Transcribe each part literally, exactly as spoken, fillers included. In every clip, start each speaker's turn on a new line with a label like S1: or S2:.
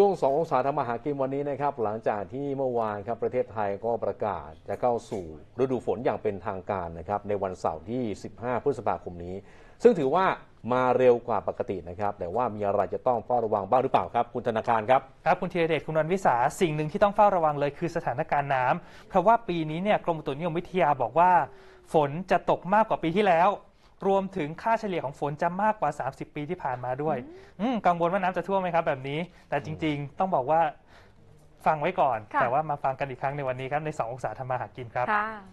S1: ช่วงสององศาทำมาหากินวันนี้นะครับหลังจากที่เมื่อวานครับประเทศไทยก็ประกาศจะเข้าสู่ฤดูฝนอย่างเป็นทางการนะครับในวันเสาร์ที่สิบห้าพฤษภาคมนี้ซึ่งถือว่ามาเร็วกว่าปกตินะครับแต่ว่ามีอะไรจะต้องเฝ้าระวังบ้างหรือเปล่าครับคุณธนาคารครับ
S2: ครับคุณธีรเดชคุณวันวิสาสิ่งหนึ่งที่ต้องเฝ้าระวังเลยคือสถานการณ์น้ำเพราะว่าปีนี้เนี่ยกรมอุตุนิยมวิทยาบอกว่าฝนจะตกมากกว่าปีที่แล้วรวมถึงค่าเฉลี่ยของฝนจะมากกว่าสามสิบปีที่ผ่านมาด้วยกังวลว่าน้ำจะท่วมไหมครับแบบนี้แต่จริงๆต้องบอกว่าฟังไว้ก่อนแต่ว่ามาฟังกันอีกครั้งในวันนี้ครับในสององศาทำมาหากินครับ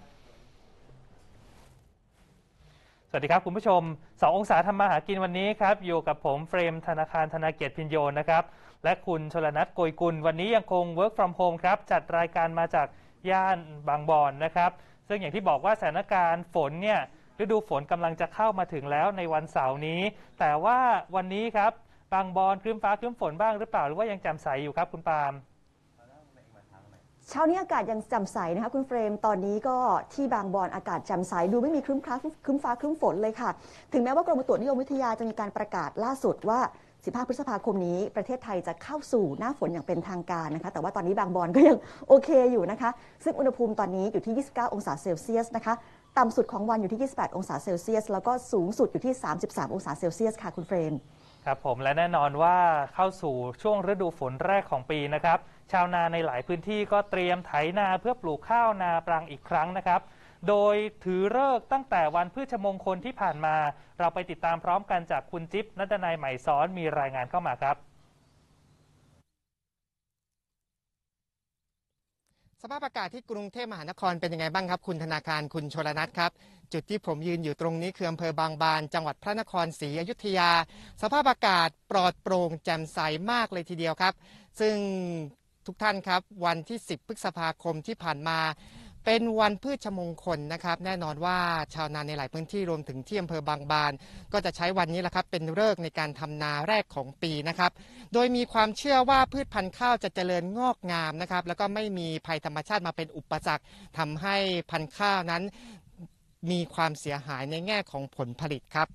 S2: สวัสดีครับคุณผู้ชมสององศาทำมาหากินวันนี้ครับอยู่กับผมเฟรมธนาคารธนาเกียรติพิญโยนะครับและคุณชลนัทโกยกุลวันนี้ยังคง work from home ครับจัดรายการมาจากย่านบางบอนนะครับซึ่งอย่างที่บอกว่าสถานการณ์ฝนเนี่ยฤดูฝนกำลังจะเข้ามาถึงแล้วในวันเสาร์นี้แต่ว่าวันนี้ครับบางบอนครึ้มฟ้าครึ้มฝนบ้างหรือเปล่าหรือว่ายังแจ่มใสอยู่ครับคุณปาล์ม
S3: เช้านี้อากาศยังแจ่มใสนะคะคุณเฟรมตอนนี้ก็ที่บางบอนอากาศแจ่มใสดูไม่มีครึ้มฟ้าครึ้มฟ้าครึ้มฝนเลยค่ะถึงแม้ว่ากรมอุตุนิยมวิทยาจะมีการประกาศล่าสุดว่าสิบห้าพฤษภาคมนี้ประเทศไทยจะเข้าสู่หน้าฝนอย่างเป็นทางการนะคะแต่ว่าตอนนี้บางบอนก็ยังโอเคอยู่นะคะซึ่งอุณหภูมิตอนนี้อยู่ที่ยี่สิบเก้าองศาเซลเซียสนะคะต่ำสุดของวันอยู่ที่ยี่สิบแปดองศาเซลเซียสแล้วก็สูงสุดอยู่ที่สามสิบสามองศาเซลเซียสค่ะคุณเฟรม
S2: ครับผมและแน่นอนว่าเข้าสู่ช่วงฤดูฝนแรกของปีนะครับชาวนาในหลายพื้นที่ก็เตรียมไถนาเพื่อปลูกข้าวนาปรังอีกครั้งนะครับโดยถือฤกษ์ตั้งแต่วันพฤชมงคลที่ผ่านมาเราไปติดตามพร้อมกันจากคุณจิ๊บณัฐนัยใหม่ซ้อนมีรายงานเข้ามาครับ
S4: สภาพอากาศที่กรุงเทพมหานครเป็นยังไงบ้างครับคุณธนาคารคุณชลนัทครับจุดที่ผมยืนอยู่ตรงนี้คืออำเภอบางบานจังหวัดพระนครศรีอยุธยาสภาพอากาศปลอดโปร่งแจ่มใสมากเลยทีเดียวครับซึ่งทุกท่านครับวันที่สิบพฤษภาคมที่ผ่านมาเป็นวันพืชมงคลนะครับแน่นอนว่าชาวนาในหลายพื้นที่รวมถึงที่อำเภอบางบานก็จะใช้วันนี้แหละครับเป็นฤกษ์ในการทำนาแรกของปีนะครับโดยมีความเชื่อว่าพืชพันธุ์ข้าวจะเจริญงอกงามนะครับแล้วก็ไม่มีภัยธรรมชาติมาเป็นอุปสรรคทำให้พันธุ์ข้าวนั้นมีความเสียหายในแง่ของผลผลิตครับ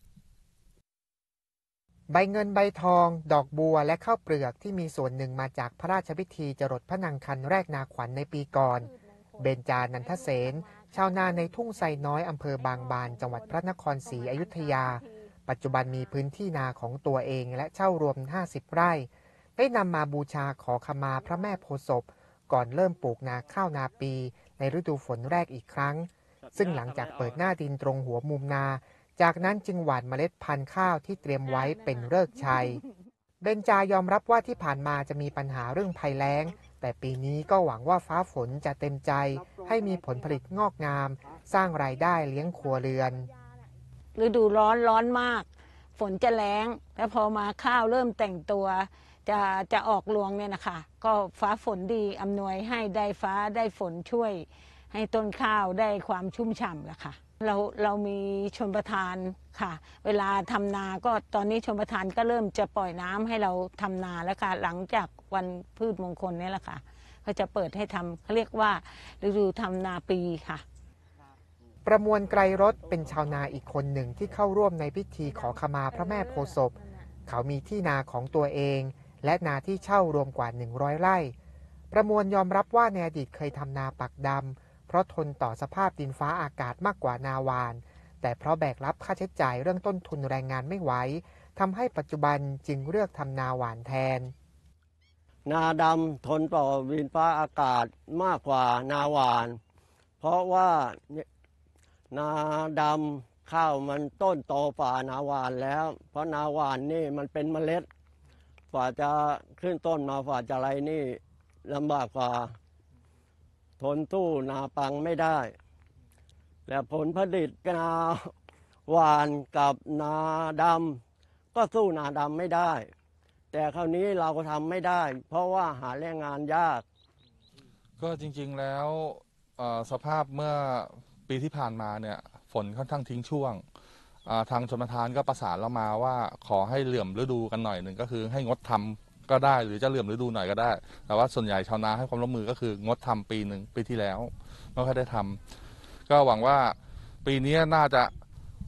S4: ใบเงินใบทองดอกบัวและข้าวเปลือกที่มีส่วนหนึ่งมาจากพระราชพิธีจรดพระนางคันแรกนาขวัญในปีก่อนเบญจานันทเสนชาวนาในทุ่งไทรน้อยอำเภอบางบานจังหวัดพระนครศรีอยุธยาปัจจุบันมีพื้นที่นาของตัวเองและเช่ารวมห้าสิบไร่ได้นำมาบูชาขอขมาพระแม่โพธิ์ศพก่อนเริ่มปลูกนาข้าวนาปีในฤดูฝนแรกอีกครั้งซึ่งหลังจากเปิดหน้าดินตรงหัวมุมนาจากนั้นจึงหว่านเมล็ดพันธุ์ข้าวที่เตรียมไว้เป็นฤกษ์ชัยเบญจายอมรับว่าที่ผ่านมาจะมีปัญหาเรื่องภัยแล้งแต่ปีนี้ก็หวังว่าฟ้าฝนจะเต็มใจให้มีผลผลิตงอกงามสร้างรายได้เลี้ยงครัวเรือน
S5: ฤดูร้อนร้อนมากฝนจะแล้งแล้วพอมาข้าวเริ่มแต่งตัวจะจะออกรวงเนี่ยนะคะก็ฟ้าฝนดีอำนวยให้ได้ฟ้าได้ฝนช่วยให้ต้นข้าวได้ความชุ่มฉ่ำละค่ะเราเรามีชลประทานค่ะเวลาทำนาก็ตอนนี้ชลประทานก็เริ่มจะปล่อยน้ำให้เราทำนาแล้วค่ะหลังจากวันพืชมงคลนี่แหละค่ะเขาจะเปิดให้ทำเขาเรียกว่าฤดูทำนาปีค่ะ
S4: ประมวลไกรรสเป็นชาวนาอีกคนหนึ่งที่เข้าร่วมในพิธีขอขมาพระแม่โพธิ์ศพเขามีที่นาของตัวเองและนาที่เช่ารวมกว่าหนึ่งร้อยไร่ประมวลยอมรับว่าในอดีตเคยทำนาปักดำเพราะทนต่อสภาพดินฟ้าอากาศมากกว่านาวานแต่เพราะแบกรับค่าใช้จ่ายเรื่องต้นทุนแรงงานไม่ไหวทำให้ปัจจุบันจึงเลือกทำนาหวานแทน
S6: นาดำทนต่อดินฟ้าอากาศมากกว่านาหวานเพราะว่านาดำข้าวมันต้นโตฝ่านาหวานแล้วเพราะนาหวานนี่มันเป็นเมล็ดฝ่าจะขึ้นต้นมาฝ่าจะอะไรนี่ลำบากกว่าทนสู้นาปังไม่ได้และผลผลิตนาหวานกับนาดำก็สู้นาดำไม่ได้แต่คราวนี้เราก็ทำไม่ได้เพราะว่าหาแรงงานยาก
S7: ก็จริงๆแล้วสภาพเมื่อปีที่ผ่านมาเนี่ยฝนค่อนข้างทิ้งช่วงทางชลประทานก็ประสานเรามาว่าขอให้เหลื่อมฤดูกันหน่อยหนึ่งก็คือให้งดทำก็ได้หรือจะเหลื่อมฤดูหน่อยก็ได้แต่ว่าส่วนใหญ่ชาวนาให้ความร่วมมือก็คืองดทำปีหนึ่งปีที่แล้วไม่ค่อยได้ทำก็หวังว่าปีนี้น่าจะ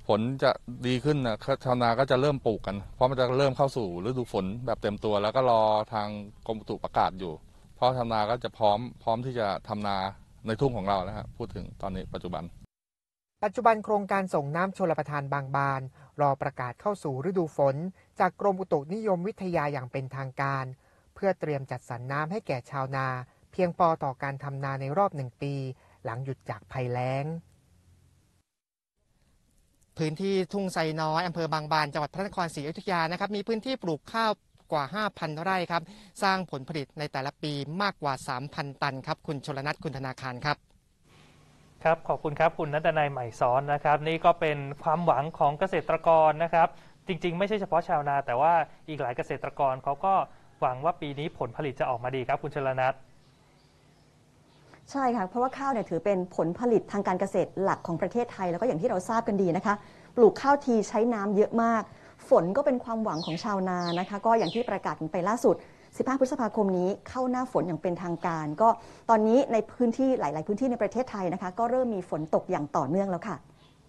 S7: ฝนจะดีขึ้นนะชาวนาก็จะเริ่มปลูกกันเพราะมันจะเริ่มเข้าสู่ฤดูฝนแบบเต็มตัวแล้วก็รอทางกรมอุตุประกาศอยู่เพราะชาวนาก็จะพร้อมพร้อมที่จะทำนาในทุ่งของเราแล้วครับพูดถึงตอนนี้ปัจจุบัน
S4: ปัจจุบันโครงการส่งน้ำชลประทานบางบานรอประกาศเข้าสู่ฤดูฝนจากกรมอุตุนิยมวิทยาอย่างเป็นทางการเพื่อเตรียมจัดสรรน้ำให้แก่ชาวนาเพียงพอต่อการทำนาในรอบหนึ่งปีหลังหยุดจากภัยแล้งพื้นที่ทุ่งไซน้อยอำเภอบางบานจังหวัดพระนครศรีอยุธยานะครับมีพื้นที่ปลูกข้าวกว่า ห้าพัน ไร่ครับสร้างผลผลิตในแต่ละปีมากกว่า สามพัน ตันครับคุณชลนัทคุณธนาคารครับ
S2: ครับขอบคุณครับคุณณัฐนัยใหม่ซ้อนนะครับนี่ก็เป็นความหวังของเกษตรกรนะครับจริงๆไม่ใช่เฉพาะชาวนาแต่ว่าอีกหลายเกษตรกรเขาก็หวังว่าปีนี้ผลผลิตจะออกมาดีครับคุณชลนัท
S3: ใช่ค่ะเพราะว่าข้าวเนี่ยถือเป็นผลผลิตทางการเกษตรหลักของประเทศไทยแล้วก็อย่างที่เราทราบกันดีนะคะปลูกข้าวทีใช้น้ำเยอะมากฝนก็เป็นความหวังของชาวนานะคะก็อย่างที่ประกาศไปล่าสุดสิบห้าพฤษภาคมนี้เข้าหน้าฝนอย่างเป็นทางการก็ตอนนี้ในพื้นที่หลายๆพื้นที่ในประเทศไทยนะคะก็เริ่มมีฝนตกอย่างต่อเนื่องแล้วค่ะ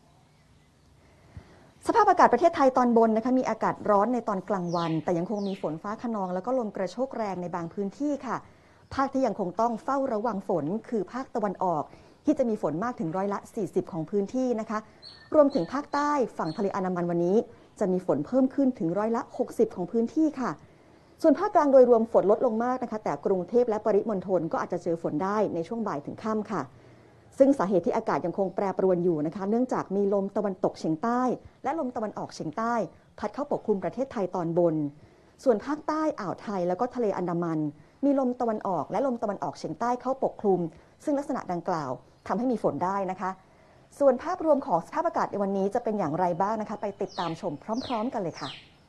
S3: สภาพอากาศประเทศไทยตอนบนนะคะมีอากาศร้อนในตอนกลางวันแต่ยังคงมีฝนฟ้าคะนองแล้วก็ลมกระโชกแรงในบางพื้นที่ค่ะภาคที่ยังคงต้องเฝ้าระวังฝนคือภาคตะวันออกที่จะมีฝนมากถึงร้อยละสี่สิบของพื้นที่นะคะรวมถึงภาคใต้ฝั่งทะเลอันดามันวันนี้จะมีฝนเพิ่มขึ้นถึงร้อยละหกสิบของพื้นที่ค่ะส่วนภาคกลางโดยรวมฝนลดลงมากนะคะแต่กรุงเทพและปริมณฑลก็อาจจะเจอฝนได้ในช่วงบ่ายถึงค่ำค่ะซึ่งสาเหตุที่อากาศยังคงแปรปรวนอยู่นะคะเนื่องจากมีลมตะวันตกเฉียงใต้และลมตะวันออกเฉียงใต้พัดเข้าปกคลุมประเทศไทยตอนบนส่วนภาคใต้อ่าวไทยแล้วก็ทะเลอันดามันมีลมตะวันออกและลมตะวันออกเฉียงใต้เข้าปกคลุมซึ่งลักษณะดังกล่าวทำให้มีฝนได้นะคะส่วนภาพรวมของสภาพอากาศในวันนี้จะเป็นอย่างไรบ้างนะคะไปติดตามชมพร้อมๆกันเลยค่ะ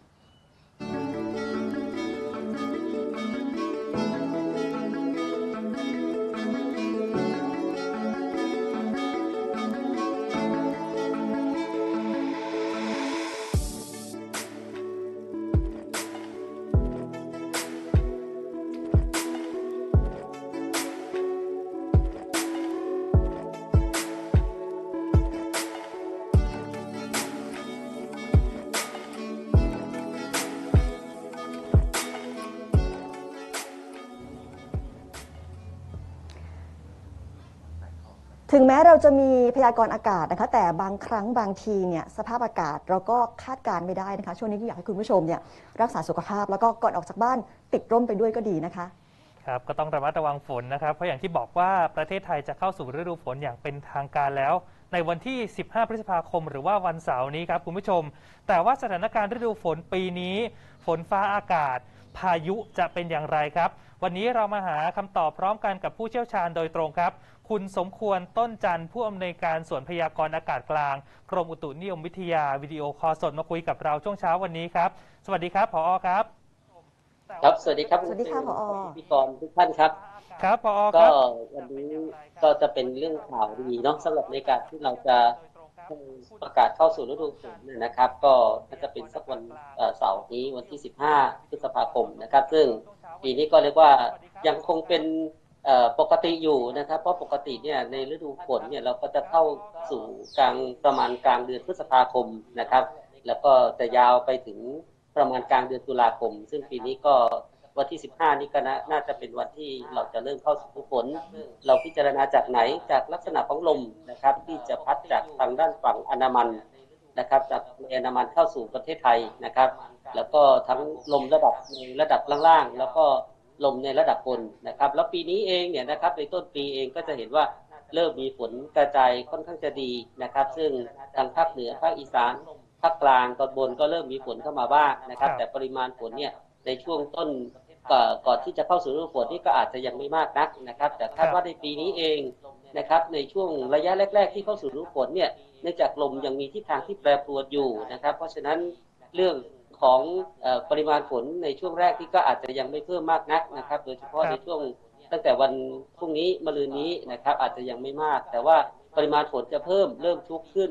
S3: ถึงแม้เราจะมีพยากรณ์อากาศนะคะแต่บางครั้งบางทีเนี่ยสภาพอากาศเราก็คาดการณ์ไม่ได้นะคะช่วงนี้ก็อยากให้คุณผู้ชมเนี่ยรักษาสุขภาพแล้วก็ก่อนออกจากบ้านติดร่มไปด้วยก็ดีนะคะ
S2: ครับก็ต้องระมัดระวังฝนนะครับเพราะอย่างที่บอกว่าประเทศไทยจะเข้าสู่ฤดูฝนอย่างเป็นทางการแล้วในวันที่สิบห้าพฤษภาคมหรือว่าวันเสาร์นี้ครับคุณผู้ชมแต่ว่าสถานการณ์ฤดูฝนปีนี้ฝนฟ้าอากาศพายุจะเป็นอย่างไรครับวันนี้เรามาหาคำตอบพร้อมกันกับผู้เชี่ยวชาญโดยตรงครับคุณสมควรต้นจันทร์ผู้อำนวยการส่วนพยากรณ์อากาศกลางกรมอุตุนิยมวิทยาวิดีโอคอลสดมาคุยกับเราช่วงเช้าวันนี้ครับสวัสดีครับผอ.ครับ
S8: ครับสวัสดีครับ
S3: สวัสดีค่ะผอ.
S8: พิธีกรทุกท่านครับ
S2: ครับผอ.
S8: ก็วันนี้ก็จะเป็นเรื่องข่าวดีเนาะสำหรับในการที่เราจะประกาศเข้าสู่ฤดูฝนนะครับก็จะเป็นสักวันเสาร์นี้วันที่สิบห้าพฤษภาคมนะครับซึ่งปีนี้ก็เรียกว่ายังคงเป็นปกติอยู่นะครับเพราะปกติเนี่ยในฤดูฝนเนี่ยเราก็จะเข้าสู่กลางประมาณกลางเดือนพฤษภาคมนะครับแล้วก็จะยาวไปถึงประมาณกลางเดือนตุลาคมซึ่งปีนี้ก็วันที่สิบห้านี้ก็น่าจะเป็นวันที่เราจะเริ่มเข้าสู่ฤดูฝนเราพิจารณาจากไหนจากลักษณะของลมนะครับที่จะพัดจากทางด้านฝั่งอันดามันนะครับจากอันดามันเข้าสู่ประเทศไทยนะครับแล้วก็ทั้งลมระดับระดับล่างๆแล้วก็ลมในระดับบนนะครับแล้วปีนี้เองเนี่ยนะครับในต้นปีเองก็จะเห็นว่าเริ่มมีฝนกระจายค่อนข้างจะดีนะครับซึ่งทางภาคเหนือภาคอีสานภาคกลางตอนบนก็เริ่มมีฝนเข้ามาบ้างนะครับแต่ปริมาณฝนเนี่ยในช่วงต้นก่อนที่จะเข้าสู่ฤดูฝนนี่ก็อาจจะยังไม่มากนักนะครับแต่คาดว่าในปีนี้เองนะครับในช่วงระยะแรกๆที่เข้าสู่ฤดูฝนเนี่ยเนื่องจากลมยังมีทิศทางที่แปรปรวนอยู่นะครับเพราะฉะนั้นเรื่องของปริมาณฝนในช่วงแรกที่ก็อาจจะยังไม่เพิ่มมากนักนะครับโดยเฉพาะในช่วงตั้งแต่วันพรุ่งนี้มะรืนนี้นะครับอาจจะยังไม่มากแต่ว่าปริมาณฝนจะเพิ่มเริ่มชุกขึ้น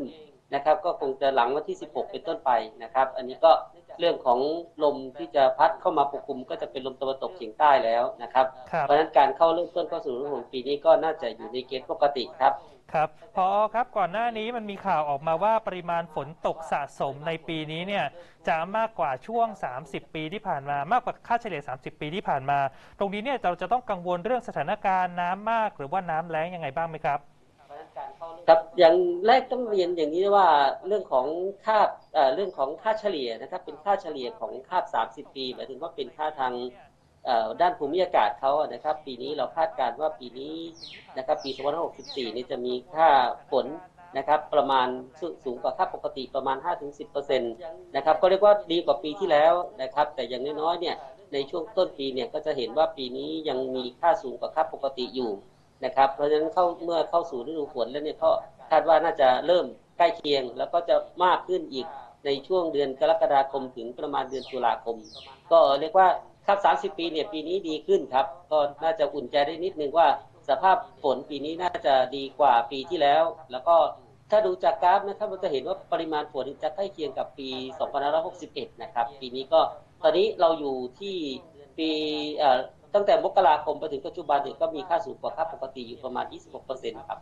S8: นะครับก็คงจะหลังวันที่สิบหกเป็นต้นไปนะครับอันนี้ก็เรื่องของลมที่จะพัดเข้ามาปกคลุมก็จะเป็นลมตะวันตกเฉียงใต้แล้วนะครับเพราะฉะนั้นการเข้าเริ่มต้นเข้าสู่ฤดูฝนปีนี้ก็น่าจะอยู่ในเกณฑ์ปกติครับ
S2: ครับพอครับก่อนหน้านี้มันมีข่าวออกมาว่าปริมาณฝนตกสะสมในปีนี้เนี่ยจะมากกว่าช่วงสามสิบปีที่ผ่านมามากกว่าค่าเฉลี่ยสามสิบปีที่ผ่านมาตรงนี้เนี่ยเราจะต้องกังวลเรื่องสถานการณ์น้ำมากหรือว่าน้ำแล้งยังไงบ้างไหมครับ
S8: ครับอย่างแรกต้องเรียนอย่างนี้ว่าเรื่องของค่าเรื่องของค่าเฉลี่ยนะครับเป็นค่าเฉลี่ยของค่าสามสิบปีหมายถึงว่าเป็นค่าทางด้านภูมิอากาศเขานะครับปีนี้เราคาดการณ์ว่าปีนี้นะครับปีสองพันห้าร้อยหกสิบสี่นี้จะมีค่าฝนนะครับประมาณสูงกว่าค่าปกติประมาณ ห้าถึงสิบเปอร์เซ็นต์ นะครับก็เรียกว่าดีกว่าปีที่แล้วนะครับแต่อย่างน้อยๆเนี่ยในช่วงต้นปีเนี่ยก็จะเห็นว่าปีนี้ยังมีค่าสูงกว่าค่าปกติอยู่นะครับเพราะฉะนั้นเข้าเมื่อเข้าสู่ฤดูฝนแล้วเนี่ยก็คาดว่าน่าจะเริ่มใกล้เคียงแล้วก็จะมากขึ้นอีกในช่วงเดือนกรกฎาคมถึงประมาณเดือนตุลาคมก็เรียกว่าครับสามสิบปีเนี่ยปีนี้ดีขึ้นครับก็น่าจะอุ่นใจได้นิดนึงว่าสภาพฝนปีนี้น่าจะดีกว่าปีที่แล้วแล้วก็ถ้าดูจากกราฟนะครับเราจะเห็นว่าปริมาณฝนจะใกล้เคียงกับปีสองพันห้าร้อยหกสิบเอ็ดนะครับปีนี้ก็ตอนนี้เราอยู่ที่ปีตั้งแต่มกราคมไปถึงปัจจุบันเนี่ยก็มีค่าสูงกว่าค่าปกติอยู่ประมาณ ยี่สิบหกเปอร์เซ็นต์ ครับ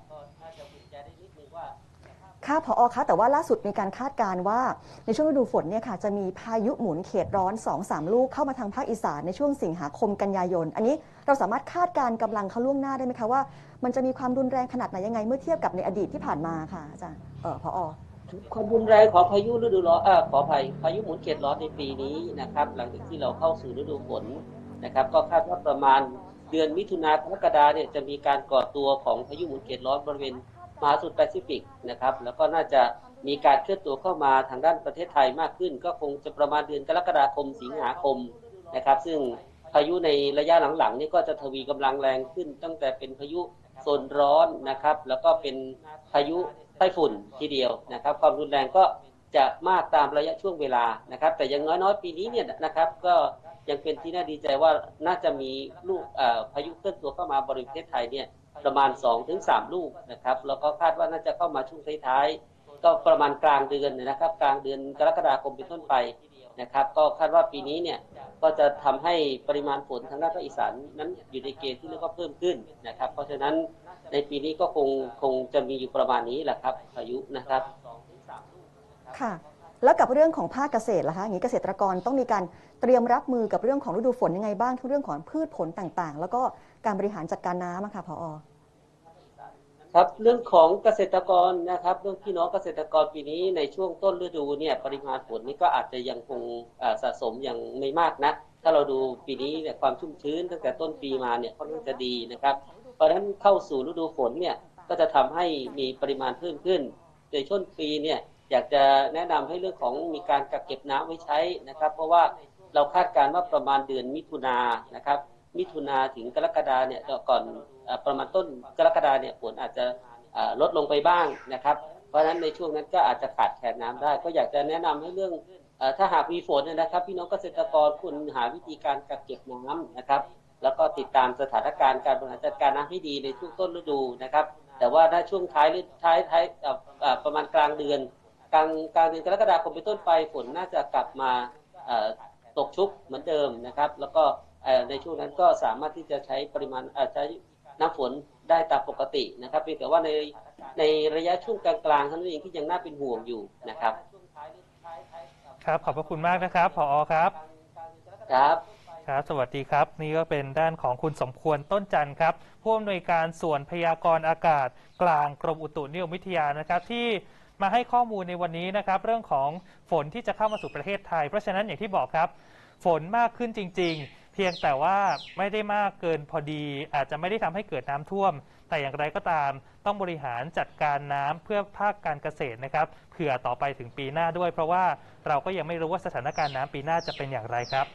S3: ค่ะผอ.คะแต่ว่าล่าสุดมีการคาดการณ์ว่าในช่วงฤดูฝนเนี่ยค่ะจะมีพายุหมุนเขตร้อน สองถึงสาม ลูกเข้ามาทางภาคอีสานในช่วงสิงหาคมกันยายนอันนี้เราสามารถคาดการณ์กำลังเขาล่วงหน้าได้ไหมคะว่ามันจะมีความรุนแรงขนาดไหนยังไงเมื่อเทียบกับในอดีตที่ผ่านมาค่ะอาจารย์เออผอ.
S8: ความรุนแรงของพายุฤดูร้อนเอ่อขออภัยพายุหมุนเขตร้อนในปีนี้นะครับหลังจากที่เราเข้าสู่ฤดูฝนนะครับก็คาดว่าประมาณเดือนมิถุนายนกรกฎาคมเนี่ยจะมีการก่อตัวของพายุหมุนเขตร้อนบริเวณมหาสมุทรแปซิฟิกนะครับแล้วก็น่าจะมีการเคลื่อนตัวเข้ามาทางด้านประเทศไทยมากขึ้นก็คงจะประมาณเดือนกรกฎาคมสิงหาคมนะครับซึ่งพายุในระยะหลังๆนี่ก็จะทวีกำลังแรงขึ้นตั้งแต่เป็นพายุโซนร้อนนะครับแล้วก็เป็นพายุไต้ฝุ่นทีเดียวนะครับความรุนแรงก็จะมากตามระยะช่วงเวลานะครับแต่อย่างน้อยๆปีนี้เนี่ยนะครับก็ยังเป็นที่น่าดีใจว่าน่าจะมีลูกพายุเคลื่อนตัวเข้ามาบริเวณประเทศไทยเนี่ยประมาณ สองถึงสาม ลูกนะครับแล้วก็คาดว่าน่าจะเข้ามาช่วงท้ายๆก็ประมาณกลางเดือนนะครับกลางเดือนกรกฎาคมเป็นต้นไปนะครับก็คาดว่าปีนี้เนี่ยก็จะทำให้ปริมาณฝนทางด้านภาคอีสานนั้นอยู่ในเกณฑ์ที่เรียกว่าเพิ่มขึ้นนะครับเพราะฉะนั้นในปีนี้ก็คงคงจะมีอยู่ประมาณนี้แหละครับพายุนะครับ
S3: ค่ะแล้วกับเรื่องของภาคเกษตรล่ะคะอย่างนี้เกษตรกรต้องมีการเตรียมรับมือกับเรื่องของฤดูฝนยังไงบ้างทั้งเรื่องของพืชผลต่างๆแล้วก็การบริหารจัดการน้ำค่ะผอ.
S8: ครับเรื่องของเกษตรกรนะครับเรื่องพี่น้องเกษตรกรปีนี้ในช่วงต้นฤดูเนี่ยปริมาณฝนนี่ก็อาจจะยังคงสะสมอย่างไม่มากนะถ้าเราดูปีนี้เนี่ยความชุ่มชื้นตั้งแต่ต้นปีมาเนี่ยค่อนข้างจะดีนะครับเพราะฉะนั้นเข้าสู่ฤดูฝนเนี่ยก็จะทำให้มีปริมาณเพิ่มขึ้นในช่วงปีเนี่ยอยากจะแนะนำให้เรื่องของมีการกักเก็บน้ำไว้ใช้นะครับเพราะว่าเราคาดการณ์ว่าประมาณเดือนมิถุนายนนะครับมิถุนาถึงกรกฎาเนี่ยก่อนประมาณต้นกรกฎาเนี่ยฝนอาจจะลดลงไปบ้างนะครับเพราะฉะนั้นในช่วงนั้นก็อาจจะขาดแคลนน้ำได้ก็อยากจะแนะนำให้เรื่องถ้าหากมีฝนนะครับพี่น้องเกษตรกรควรหาวิธีการกักเก็บน้ำนะครับแล้วก็ติดตามสถานการณ์การบริหารจัดการน้ำให้ดีในช่วงต้นฤดูนะครับแต่ว่าถ้าช่วงท้ายหรือท้ายท้ายประมาณกลางเดือนกลางกลางเดือนกรกฎาคมเป็นต้นไปฝนน่าจะกลับมาตกชุกเหมือนเดิมนะครับแล้วก็ในช่วงนั้นก็สามารถที่จะใช้ปริมาณใช้น้ำฝนได้ตามปกตินะครับเพียงแต่ว่าในในระยะช่วงกลางๆเท่านั้นเองที่ยังน่าเป็นห่วงอยู่นะครับ
S2: ครับขอบพระคุณมากนะครับผอ.ครับ
S8: ครับ
S2: ครับสวัสดีครับนี่ก็เป็นด้านของคุณสมควรต้นจันทร์ครับผู้อำนวยการส่วนพยากรณ์อากาศกลางกรมอุตุนิยมวิทยานะครับที่มาให้ข้อมูลในวันนี้นะครับเรื่องของฝนที่จะเข้ามาสู่ประเทศไทยเพราะฉะนั้นอย่างที่บอกครับฝนมากขึ้นจริงๆเพียงแต่ว่าไม่ได้มากเกินพอดีอาจจะไม่ได้ทำให้เกิดน้ำท่วมแต่อย่างไรก็ตามต้องบริหารจัดการน้ำเพื่อภาคการเกษตรนะครับเผื่อต่อไปถึงปีหน้าด้วยเพราะว่าเราก็ยังไม่รู้ว่าสถานการณ์น้ำปีหน้าจะเป็นอย่างไรครับ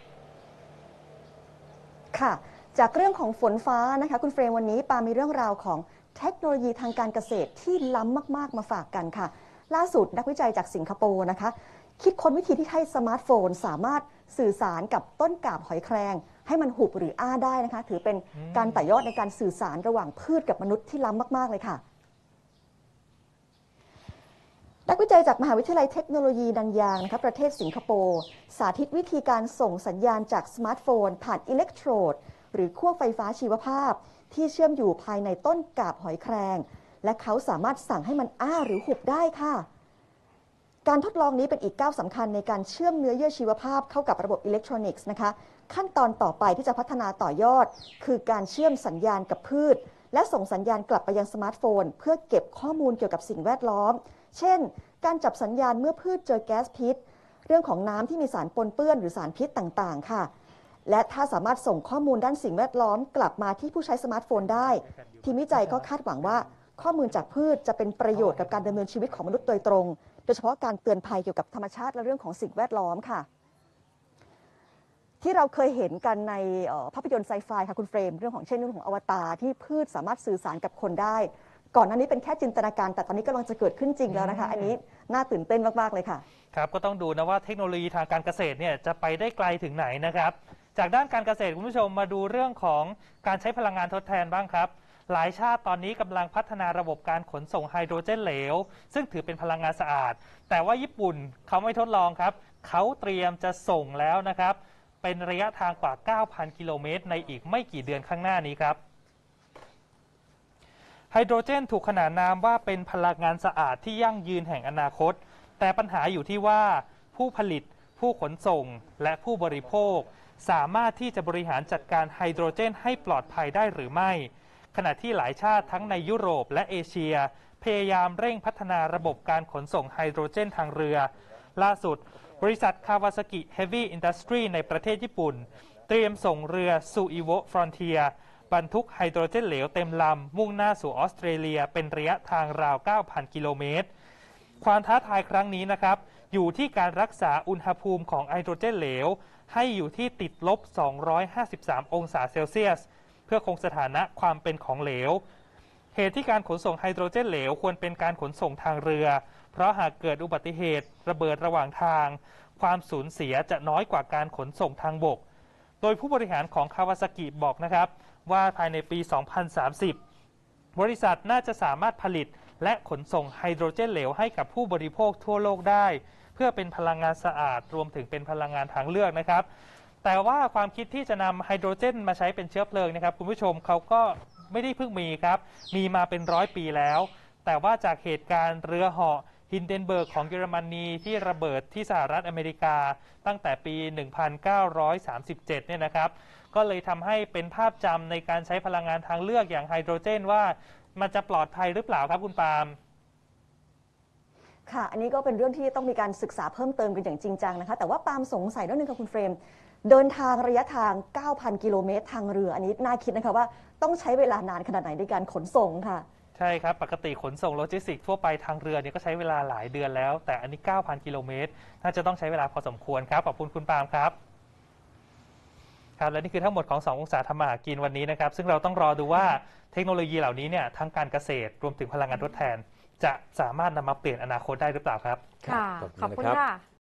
S3: ค่ะจากเรื่องของฝนฟ้านะคะคุณเฟรมวันนี้ปามีเรื่องราวของเทคโนโลยีทางการเกษตรที่ล้ำมากๆมาฝากกันค่ะล่าสุดนักวิจัยจากสิงคโปร์นะคะคิดค้นวิธีที่ให้สมาร์ทโฟนสามารถสื่อสารกับต้นกาบหอยแครงให้มันหุบหรืออ้าได้นะคะถือเป็นการต่อยอดในการสื่อสารระหว่างพืชกับมนุษย์ที่ล้ำมากๆเลยค่ะนักวิจัยจากมหาวิทยาลัยเทคโนโลยีนันยางนะคะประเทศสิงคโปร์สาธิตวิธีการส่งสัญญาณจากสมาร์ทโฟนผ่านอิเล็กโทรดหรือขั้วไฟฟ้าชีวภาพที่เชื่อมอยู่ภายในต้นกาบหอยแครงและเขาสามารถสั่งให้มันอ้าหรือหุบได้ค่ะการทดลองนี้เป็นอีกก้าวสำคัญในการเชื่อมเนื้อเยื่อชีวภาพเข้ากับระบบอิเล็กทรอนิกส์นะคะขั้นตอนต่อไปที่จะพัฒนาต่อยอดคือการเชื่อมสัญญาณกับพืชและส่งสัญญาณกลับไปยังสมาร์ทโฟนเพื่อเก็บข้อมูลเกี่ยวกับสิ่งแวดล้อมเช่นการจับสัญญาณเมื่อพืชเจอแก๊สพิษเรื่องของน้ำที่มีสารปนเปื้อนหรือสารพิษต่างๆค่ะและถ้าสามารถส่งข้อมูลด้านสิ่งแวดล้อมกลับมาที่ผู้ใช้สมาร์ทโฟนได้ทีมวิจัยก็คาดหวังว่าข้อมูลจากพืชจะเป็นประโยชน์กับการดำเนินชีวิตของมนุษย์โดยตรงโดยเฉพาะการเตือนภัยเกี่ยวกับธรรมชาติและเรื่องของสิ่งแวดล้อมค่ะที่เราเคยเห็นกันในภาพยนตร์ไซไฟค่ะคุณเฟรมเรื่องของเช่นเรื่องของอวตารที่พืชสามารถสื่อสารกับคนได้ก่อนหน้านี้เป็นแค่จินตนาการแต่ตอนนี้กำลังจะเกิดขึ้นจริงแล้วนะคะอันนี้น่าตื่นเต้นมากๆเลยค่ะ
S2: ครับก็ต้องดูนะว่าเทคโนโลยีทางการเกษตรเนี่ยจะไปได้ไกลถึงไหนนะครับจากด้านการเกษตรคุณผู้ชมมาดูเรื่องของการใช้พลังงานทดแทนบ้างครับหลายชาติตอนนี้กำลังพัฒนาระบบการขนส่งไฮโดรเจนเหลวซึ่งถือเป็นพลังงานสะอาดแต่ว่าญี่ปุ่นเขาไม่ทดลองครับเขาเตรียมจะส่งแล้วนะครับเป็นระยะทางกว่า เก้าพัน กิโลเมตรในอีกไม่กี่เดือนข้างหน้านี้ครับไฮโดรเจนถูกขนานนามว่าเป็นพลังงานสะอาดที่ยั่งยืนแห่งอนาคตแต่ปัญหาอยู่ที่ว่าผู้ผลิตผู้ขนส่งและผู้บริโภคสามารถที่จะบริหารจัดการไฮโดรเจนให้ปลอดภัยได้หรือไม่ขณะที่หลายชาติทั้งในยุโรปและเอเชียพยายามเร่งพัฒนาระบบการขนส่งไฮโดรเจนทางเรือล่าสุดบริษัท Kawasaki Heavy Industry ในประเทศญี่ปุ่นเตรียมส่งเรือ Suiwo Frontier บรรทุกไฮโดรเจนเหลวเต็มลำมุ่งหน้าสู่ออสเตรเลียเป็นระยะทางราว เก้าพัน กิโลเมตรความท้าทายครั้งนี้นะครับอยู่ที่การรักษาอุณหภูมิของไฮโดรเจนเหลวให้อยู่ที่ติดลบ สองร้อยห้าสิบสาม องศาเซลเซียสเพื่อคงสถานะความเป็นของเหลวเหตุที่การขนส่งไฮโดรเจนเหลวควรเป็นการขนส่งทางเรือเพราะหากเกิดอุบัติเหตุระเบิดระหว่างทางความสูญเสียจะน้อยกว่าการขนส่งทางบกโดยผู้บริหารของคาวาซากิบอกนะครับว่าภายในปี สองพันสามสิบ บริษัทน่าจะสามารถผลิตและขนส่งไฮโดรเจนเหลวให้กับผู้บริโภคทั่วโลกได้เพื่อเป็นพลังงานสะอาดรวมถึงเป็นพลังงานทางเลือกนะครับแต่ว่าความคิดที่จะนำไฮโดรเจนมาใช้เป็นเชื้อเพลิงนะครับคุณผู้ชมเขาก็ไม่ได้เพิ่งมีครับมีมาเป็นร้อยปีแล้วแต่ว่าจากเหตุการณ์เรือเหาะฮินเดนเบิร์กของเยอรมนีที่ระเบิดที่สหรัฐอเมริกาตั้งแต่ปี หนึ่งพันเก้าร้อยสามสิบเจ็ด เนี่ยนะครับก็เลยทำให้เป็นภาพจำในการใช้พลังงานทางเลือกอย่างไฮโดรเจนว่ามันจะปลอดภัยหรือเปล่าครับคุณปาล์ม
S3: ค่ะอันนี้ก็เป็นเรื่องที่ต้องมีการศึกษาเพิ่มเติมกันอย่างจริงจังนะคะแต่ว่าปาล์มสงสัยเรื่องนึงค่ะคุณเฟรมเดินทางระยะทาง เก้าพัน กิโลเมตรทางเรืออันนี้น่าคิดนะคะว่าต้องใช้เวลานานขนาดไหนในการขนส่งค่ะ
S2: ใช่ครับปกติขนส่งโลจิสติกส์ทั่วไปทางเรือเนี่ยก็ใช้เวลาหลายเดือนแล้วแต่อันนี้ เก้าพัน กิโลเมตรน่าจะต้องใช้เวลาพอสมควรครับขอบคุณคุณปาล์มครับครับและนี่คือทั้งหมดของสององศาทำมาหากินวันนี้นะครับซึ่งเราต้องรอดูว่าเทคโนโลยีเหล่านี้เนี่ยทั้งการเกษตรรวมถึงพลังงานทดแทนจะสามารถนำมาเปลี่ยนอนาคตได้หรือเปล่าครับ
S9: ค่ะขอบคุณค่ะ